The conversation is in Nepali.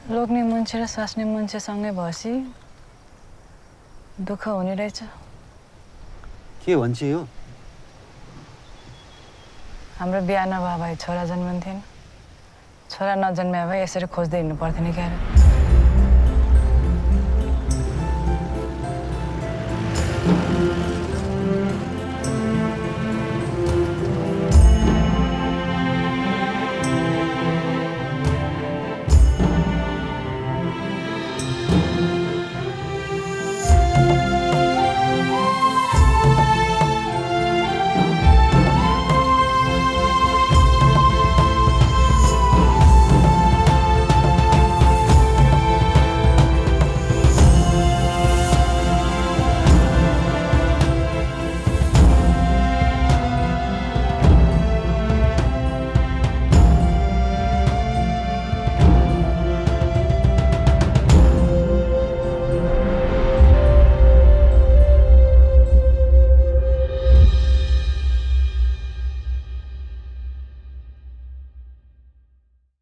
लोग्ने मान्छे र स्वास्नी मान्छेसँगै भएपछि दुःख हुने रहेछ। के भन्छ यो? हाम्रो बिहा नभए भए छोरा जन्मन्थेन, छोरा नजन्मे भए यसरी खोज्दै हिँड्नु पर्थेन क्यारे।